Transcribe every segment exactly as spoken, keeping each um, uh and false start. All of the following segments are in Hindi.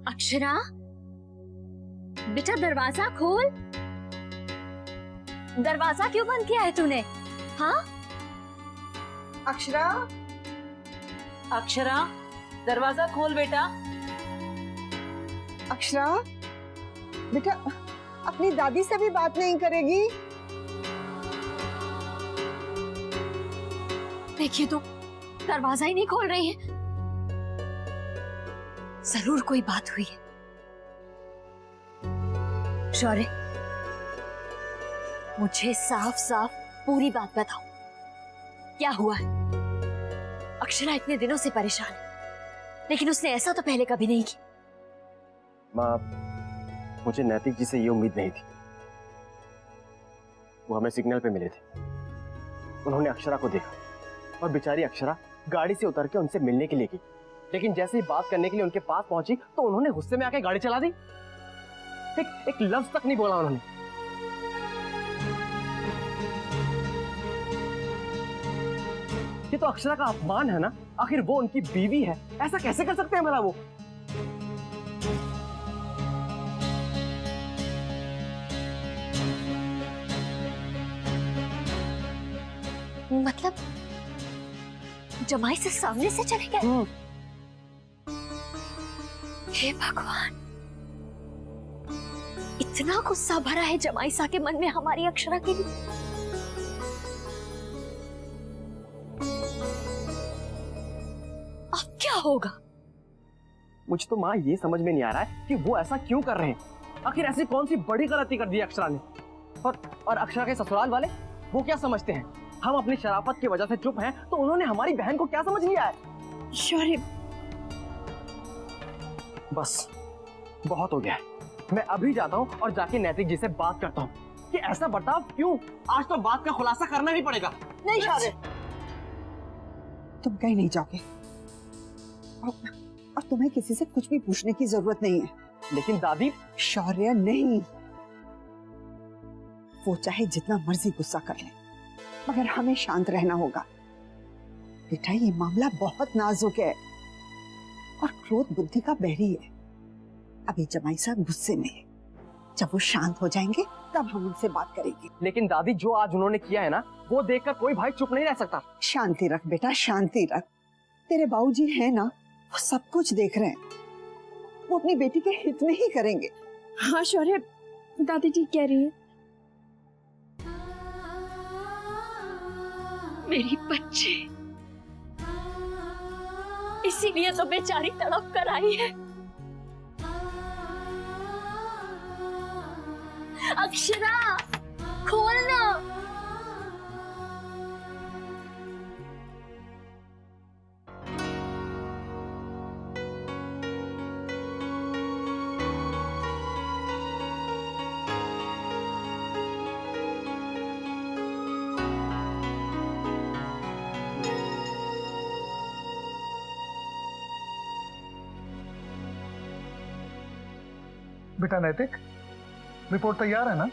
अक्षरा, बेटा दरवाजा खोल। दरवाजा क्यों बंद किया है तूने? हाँ अक्षरा, अक्षरा दरवाजा खोल बेटा। अक्षरा बेटा अपनी दादी से भी बात नहीं करेगी? देखिए तो दरवाजा ही नहीं खोल रही है। जरूर कोई बात हुई है। शौर्य, मुझे साफ साफ पूरी बात बताओ, क्या हुआ है? अक्षरा इतने दिनों से परेशान है, लेकिन उसने ऐसा तो पहले कभी नहीं किया। माँ, मुझे नैतिक जी से ये उम्मीद नहीं थी। वो हमें सिग्नल पे मिले थे, उन्होंने अक्षरा को देखा और बेचारी अक्षरा गाड़ी से उतर के उनसे मिलने के लिए गई, लेकिन जैसे ही बात करने के लिए उनके पास पहुंची तो उन्होंने गुस्से में आके गाड़ी चला दी। एक, एक लफ्ज तक नहीं बोला उन्होंने। ये तो अक्षरा का अपमान है ना। आखिर वो उनकी बीवी है, ऐसा कैसे कर सकते हैं भला वो? मतलब जमाई से सामने से चले गए? हे भगवान, इतना गुस्सा भरा है जमाई सा के मन में हमारी अक्षरा के लिए। अब क्या होगा? मुझे तो माँ ये समझ में नहीं आ रहा है कि वो ऐसा क्यों कर रहे हैं। आखिर ऐसी कौन सी बड़ी गलती कर दी अक्षरा ने? और और अक्षरा के ससुराल वाले वो क्या समझते हैं? हम अपनी शराफत की वजह से चुप हैं, तो उन्होंने हमारी बहन को क्या समझ लिया है? शौर्य, बस बहुत हो गया है। मैं अभी जाता हूँ और जाके नैतिक जी से बात करता हूँ कि ऐसा बर्ताव क्यों। आज तो बात का खुलासा करना ही पड़ेगा। नहीं शौर्य, तुम कहीं नहीं जाओगे और, और तुम्हें किसी से कुछ भी पूछने की जरूरत नहीं है। लेकिन दादी। शौर्य नहीं, वो चाहे जितना मर्जी गुस्सा कर ले, मगर हमें शांत रहना होगा। बेटा ये मामला बहुत नाजुक है और क्रोध बुद्धि का बहरी है। अभी जमाई साहब गुस्से में है, जब वो शांत हो जाएंगे तब हम उनसे बात करेंगे। लेकिन दादी, जो आज उन्होंने किया है ना, वो देखकर कोई भाई चुप नहीं रह सकता। शांति रख बेटा, शांति रख। तेरे बाबूजी है ना, वो सब कुछ देख रहे हैं। वो अपनी बेटी के हित में ही करेंगे। हाँ शौर्य, दादी ठीक कह रही है। मेरी बच्ची, इसीलिए तो बेचारी तड़प कर आई है। अक्षरा, खोलना। बेटा नैतिक, रिपोर्ट तैयार है ना?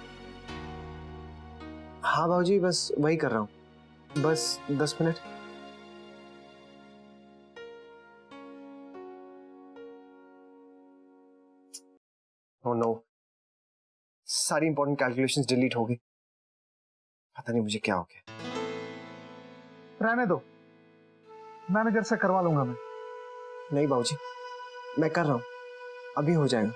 हाँ बाबूजी, बस वही कर रहा हूँ। बस दस मिनट। ओह नो, सारी इंपॉर्टेंट कैलकुलेशंस डिलीट हो गई। पता नहीं मुझे क्या हो गया। रहने दो, मैनेजर से करवा लूंगा मैं। नहीं बाबूजी, मैं कर रहा हूँ, अभी हो जाएगा।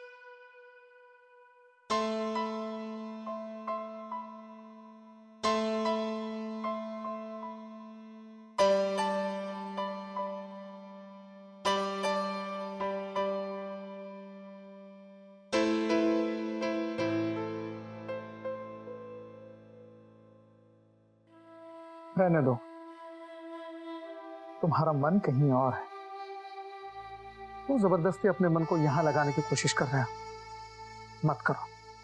रहने दो, तुम्हारा मन कहीं और है। तो जबरदस्ती अपने मन को यहां लगाने की कोशिश कर रहे हो, मत करो।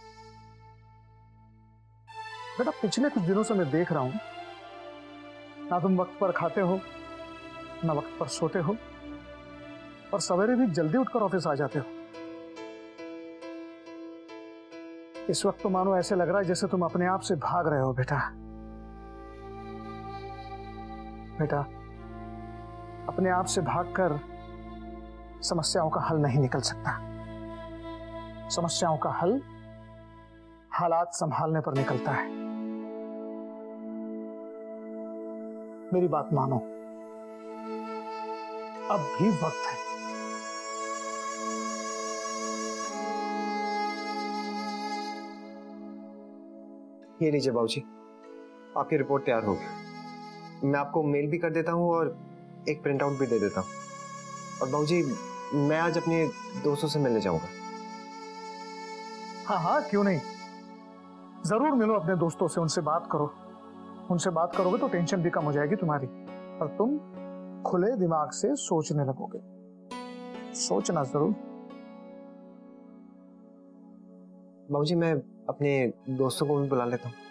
बेटा पिछले कुछ दिनों से मैं देख रहा हूं, ना तुम वक्त पर खाते हो, ना वक्त पर सोते हो, और सवेरे भी जल्दी उठकर ऑफिस आ जाते हो। इस वक्त तो मानो ऐसे लग रहा है जैसे तुम अपने आप से भाग रहे हो। बेटा बेटा अपने आप से भागकर समस्याओं का हल नहीं निकल सकता। समस्याओं का हल हालात संभालने पर निकलता है। मेरी बात मानो, अब भी वक्त है। ये लीजिए बाबूजी, आपकी रिपोर्ट तैयार हो गई। मैं आपको मेल भी कर देता हूँ और एक प्रिंट आउट भी दे देता हूँ। और बाबूजी, मैं आज अपने दोस्तों से मिलने जाऊंगा। हाँ हाँ, क्यों नहीं, जरूर मिलो अपने दोस्तों से, उनसे बात करो। उनसे बात करोगे तो टेंशन भी कम हो जाएगी तुम्हारी, और तुम खुले दिमाग से सोचने लगोगे। सोचना जरूर। बाबूजी, मैं अपने दोस्तों को भी बुला लेता हूँ।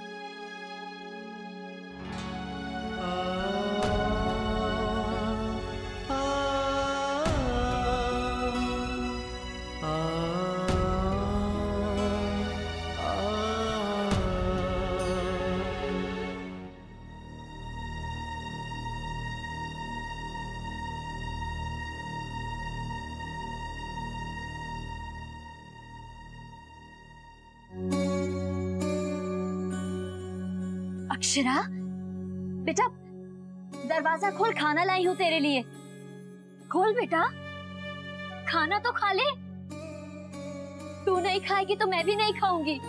अक्षरा, बेटा दरवाजा खोल, खाना लाई हूँ तेरे लिए। खोल बेटा, खाना तो खा ले। तू नहीं खाएगी तो मैं भी नहीं खाऊंगी।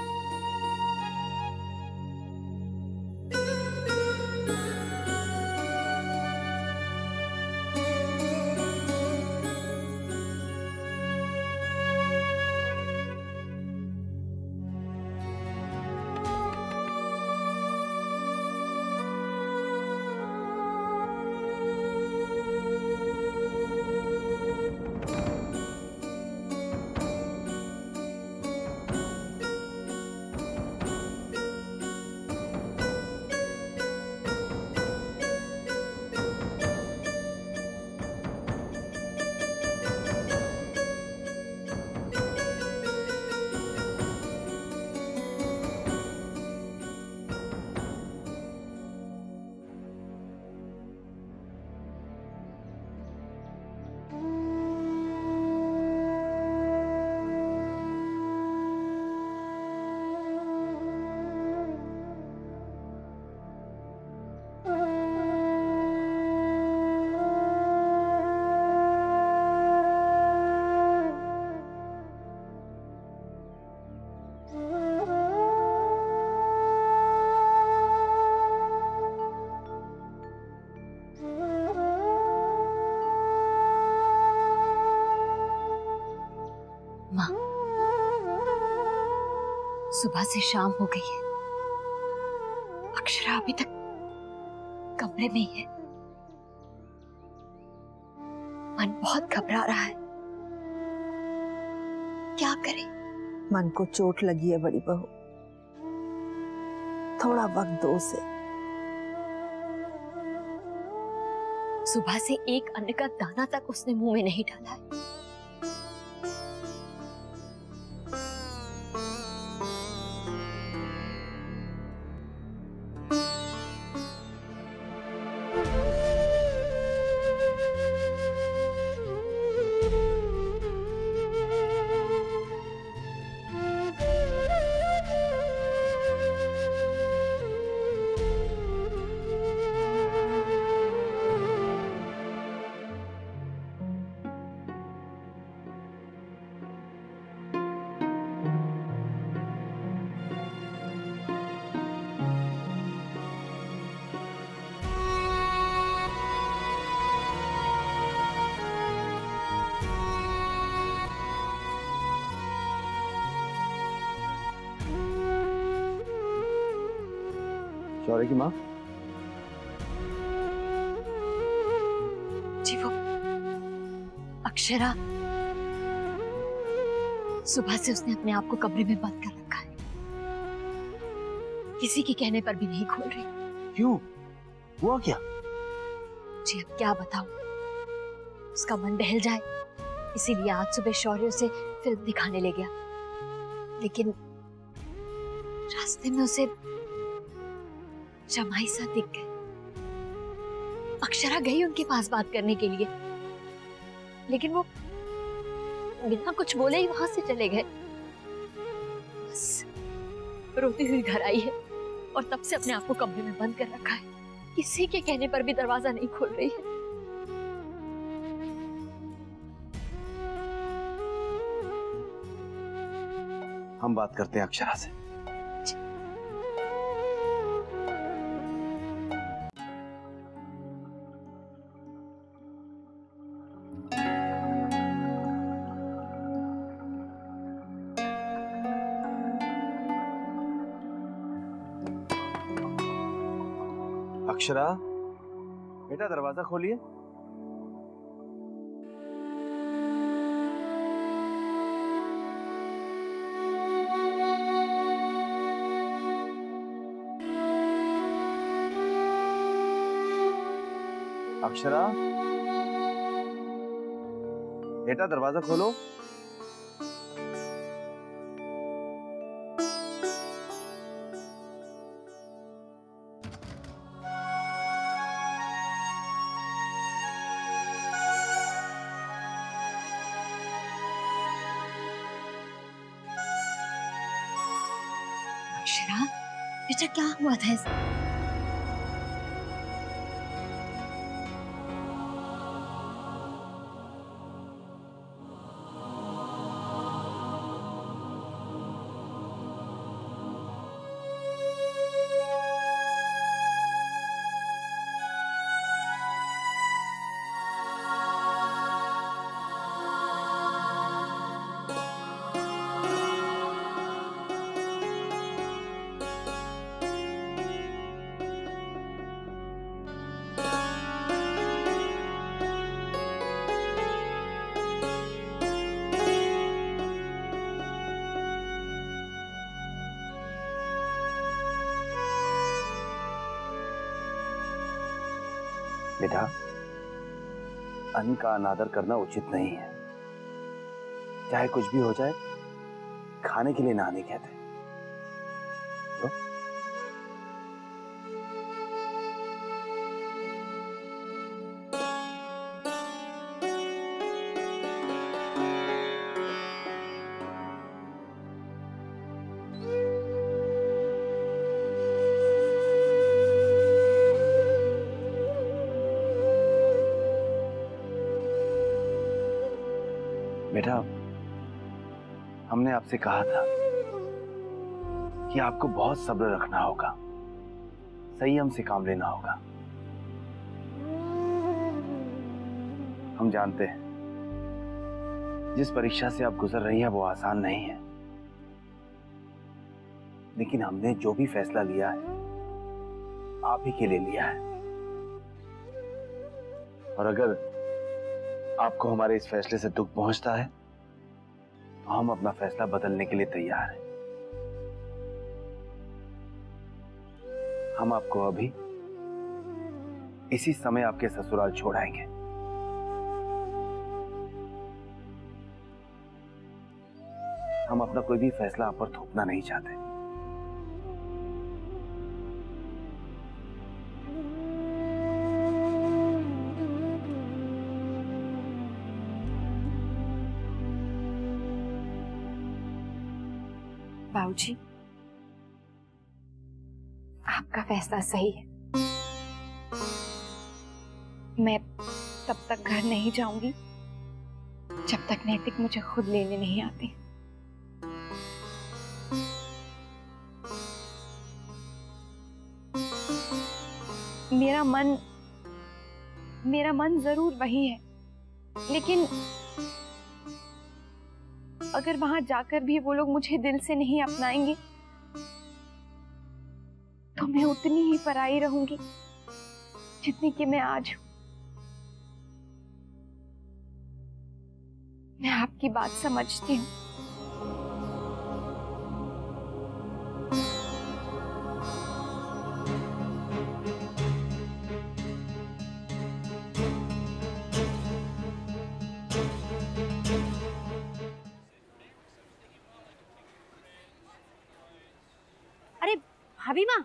सुबह से शाम हो गई है, अक्षरा अभी तक कमरे में ही है। मन बहुत घबरा रहा है, क्या करे। मन को चोट लगी है बड़ी बहू, थोड़ा वक्त दो उसे। सुबह से एक अन्न का दाना तक उसने मुंह में नहीं डाला है। शौर्य की माँ? जी वो अक्षरा, सुबह से उसने अपने आप को कमरे में बंद कर रखा है। किसी के कहने पर भी नहीं खोल रही। क्यों? हुआ क्या? जी अब क्या बताऊं, उसका मन बहल जाए इसीलिए आज सुबह शौर्य उसे फिल्म दिखाने ले गया, लेकिन रास्ते में उसे जमाई सा दिख गए। अक्षरा गई उनके पास बात करने के लिए, लेकिन वो बिना कुछ बोले ही वहां से चले गए। बस रोती हुई घर आई है और तब से अपने आप को कमरे में बंद कर रखा है। किसी के कहने पर भी दरवाजा नहीं खोल रही है। हम बात करते हैं अक्षरा से। अक्षरा, बेटा दरवाजा खोलिए। अक्षरा, बेटा दरवाजा खोलो। अक्षरा, बेटा क्या हुआ था इस... बेटा, अन्न का अनादर करना उचित नहीं है। चाहे कुछ भी हो जाए, खाने के लिए ना नहीं कहते। तो? बेटा, हमने आपसे कहा था कि आपको बहुत सब्र रखना होगा, संयम से काम लेना होगा। हम जानते हैं जिस परीक्षा से आप गुजर रही हैं वो आसान नहीं है, लेकिन हमने जो भी फैसला लिया है आप ही के लिए लिया है। और अगर आपको हमारे इस फैसले से दुख पहुंचता है तो हम अपना फैसला बदलने के लिए तैयार हैं। हम आपको अभी इसी समय आपके ससुराल छोड़ाएंगे। हम अपना कोई भी फैसला आप पर थोपना नहीं चाहते। बाबूजी, आपका फैसला सही है। मैं तब तक घर नहीं जाऊंगी जब तक नैतिक मुझे खुद लेने नहीं आती। मेरा मन मेरा मन जरूर वही है, लेकिन अगर वहां जाकर भी वो लोग मुझे दिल से नहीं अपनाएंगे तो मैं उतनी ही पराई रहूंगी जितनी कि मैं आज हूं। मैं आपकी बात समझती हूँ। भाभी माँ,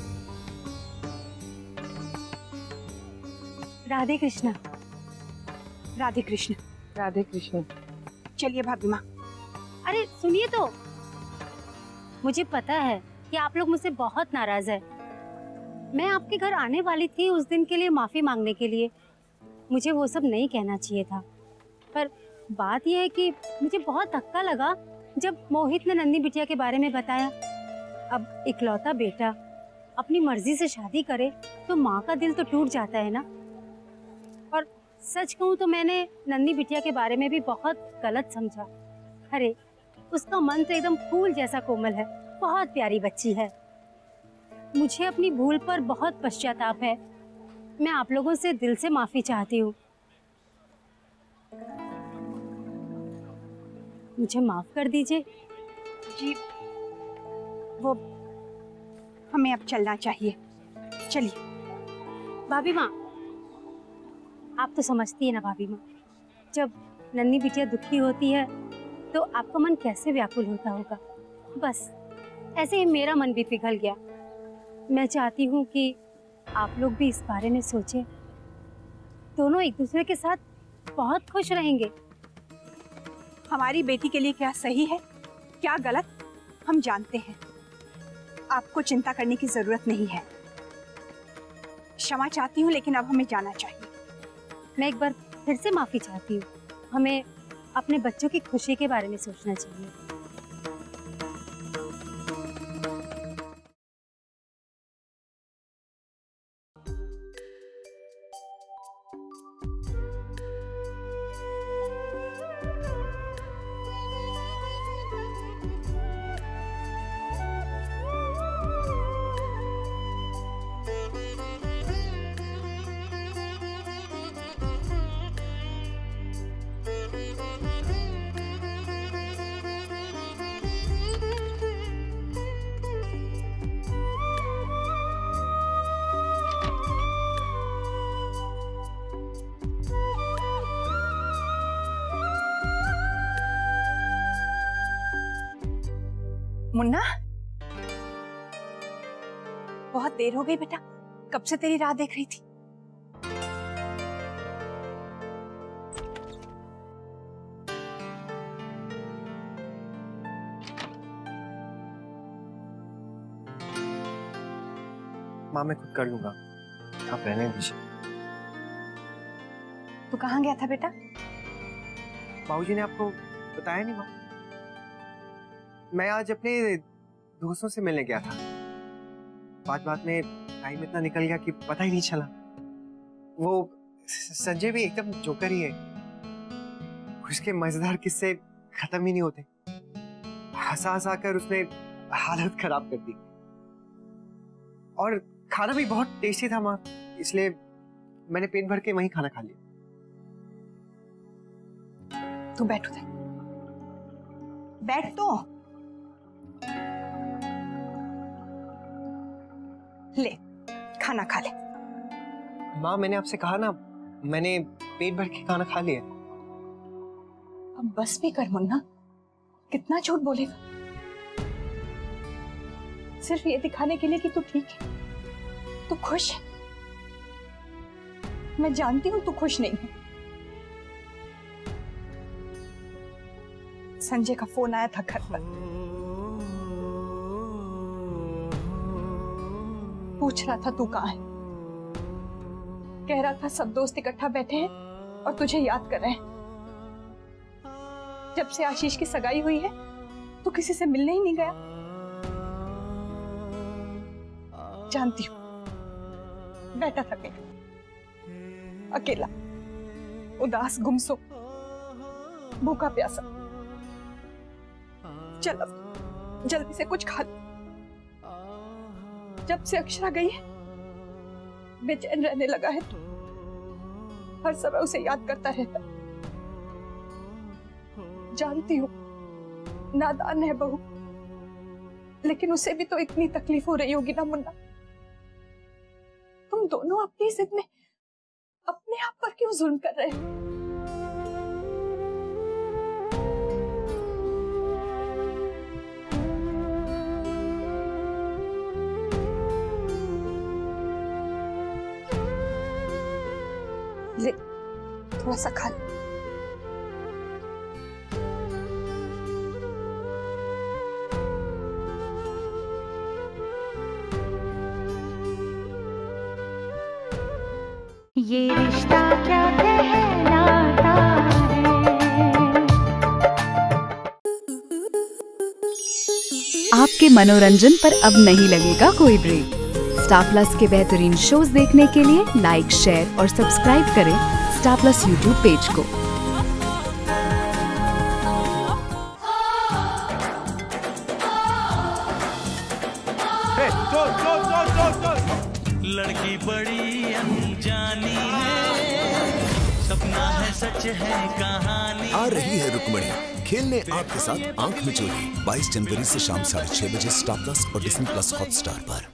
राधे कृष्णा। राधे कृष्ण। राधे कृष्ण। चलिए भाभी माँ। अरे सुनिए तो, मुझे पता है कि आप लोग मुझसे बहुत नाराज है। मैं आपके घर आने वाली थी उस दिन के लिए माफी मांगने के लिए। मुझे वो सब नहीं कहना चाहिए था, पर बात यह है कि मुझे बहुत धक्का लगा जब मोहित ने नन्ही बिटिया के बारे में बताया। अब इकलौता बेटा अपनी मर्जी से शादी करे तो माँ का दिल तो टूट जाता है ना। और सच कहूँ तो मैंने नन्ही बिटिया के बारे में भी बहुत गलत समझा। अरे उसका मन तो एकदम फूल जैसा कोमल है, बहुत प्यारी बच्ची है। मुझे अपनी भूल पर बहुत पश्चाताप है। मैं आप लोगों से दिल से माफी चाहती हूँ। मुझे माफ कर दीजिए। जी वो हमें अब चलना चाहिए, चलिए। भाभी माँ, आप तो समझती है ना भाभी माँ, जब नन्ही बिटिया दुखी होती है तो आपका मन कैसे व्याकुल होता होगा। बस ऐसे ही मेरा मन भी पिघल गया। मैं चाहती हूँ कि आप लोग भी इस बारे में सोचें। दोनों एक दूसरे के साथ बहुत खुश रहेंगे। हमारी बेटी के लिए क्या सही है क्या गलत हम जानते हैं। आपको चिंता करने की जरूरत नहीं है। क्षमा चाहती हूँ, लेकिन अब हमें जाना चाहिए। मैं एक बार फिर से माफी चाहती हूँ। हमें अपने बच्चों की खुशी के बारे में सोचना चाहिए। मुन्ना, बहुत देर हो गई बेटा, कब से तेरी राह देख रही थी। माँ मैं खुद कर लूंगा, आप रहने दीजिए। तू कहाँ गया था बेटा? बाबूजी ने आपको बताया नहीं माँ? मैं आज अपने दोस्तों से मिलने गया था। बात बात में टाइम इतना निकल गया कि पता ही नहीं चला। वो संजय भी एकदम जोकर ही है। उसके मजेदार किस्से खत्म ही नहीं होते। हंसा हंसा कर उसने हालत खराब कर दी। और खाना भी बहुत टेस्टी था माँ, इसलिए मैंने पेट भर के वहीं खाना खा लिया। तू बैठ उधर, बैठ तो। ले खाना खा ले। माँ मैंने आपसे कहा ना, मैंने पेट भर के खाना खा लिया। अब बस भी कर मुन्ना, कितना झूठ बोलेगा। सिर्फ ये दिखाने के लिए कि तू ठीक है, तू खुश है। मैं जानती हूं तू खुश नहीं है। संजय का फोन आया था घर पर, पूछ रहा था तू कहाँ है। कह रहा था सब दोस्त इकट्ठा बैठे हैं और तुझे याद कर रहे हैं। जब से आशीष की सगाई हुई है तू किसी से मिलने ही नहीं गया। जानती हूँ बैठा था कहीं अकेला, उदास, गुमसुम, भूखा प्यासा। चल अब जल्दी से कुछ खा ले। जब से अक्षरा गई है बेचैन रहने लगा है तू, हर समय उसे याद करता रहता। जानती हूँ नादान है बहू, लेकिन उसे भी तो इतनी तकलीफ हो रही होगी ना मुन्ना। तुम दोनों अपनी जिद में अपने आप पर क्यों जुल्म कर रहे हो? ले थोड़ा सा खा ले। आपके मनोरंजन पर अब नहीं लगेगा कोई ब्रेक। स्टार प्लस के बेहतरीन शोज देखने के लिए लाइक, शेयर और सब्सक्राइब करें स्टार प्लस यूट्यूब पेज को। लड़की बड़ी अनजानी है, सपना है सच है कहानी। आ रही है रुक्मणी खेलने आपके साथ आंख मिचोली बाईस जनवरी से शाम साढ़े छह बजे स्टार प्लस और डिज्नी प्लस हॉटस्टार पर।